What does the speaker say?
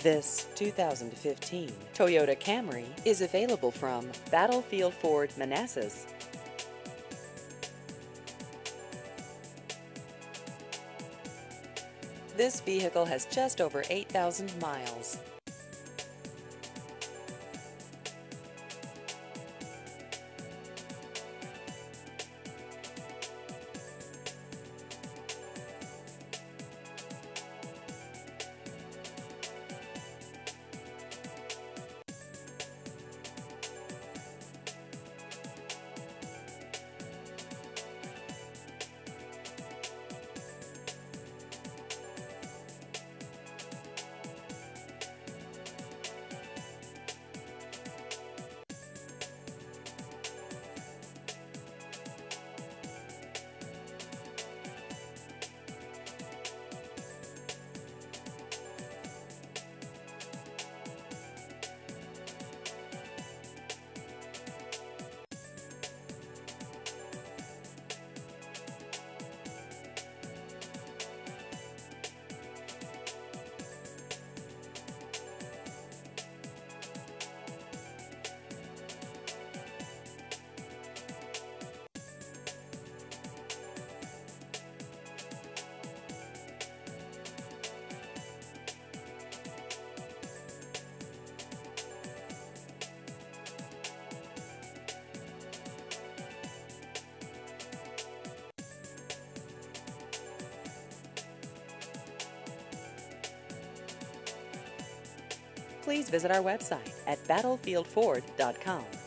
This 2015 Toyota Camry is available from Battlefield Ford Manassas. This vehicle has just over 8,000 miles. Please visit our website at battlefieldford.com.